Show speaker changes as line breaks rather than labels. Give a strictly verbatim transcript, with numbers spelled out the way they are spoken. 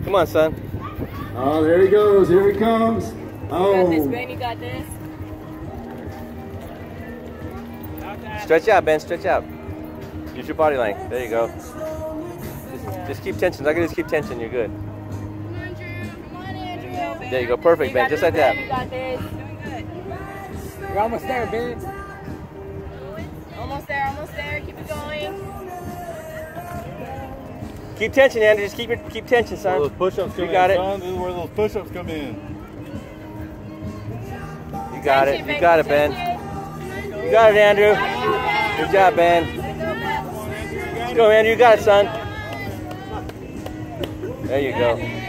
Come on, son.
Oh, there he goes. Here he comes. Oh.
You got this, Ben. You got this.
Stretch out, Ben. Stretch out. Use your body length. There you go. Just, just keep tension. Look at this. Keep tension. You're good.
Come on, Drew. Come on, Andrew.
There you go. Perfect,
You
Ben.
got
Just
this,
like that.
Ben. You got this. Doing good.
You're almost there, Ben.
Almost there. Almost there. Keep it going.
Keep tension, Andrew. Just keep your keep tension, son.
Those push-ups come
You got
in,
it.
son. This is where those push-ups come in.
You got it. You got it, Ben. You got it, Andrew. Good job, Ben. Let's go, Andrew. You got it, son. There you go.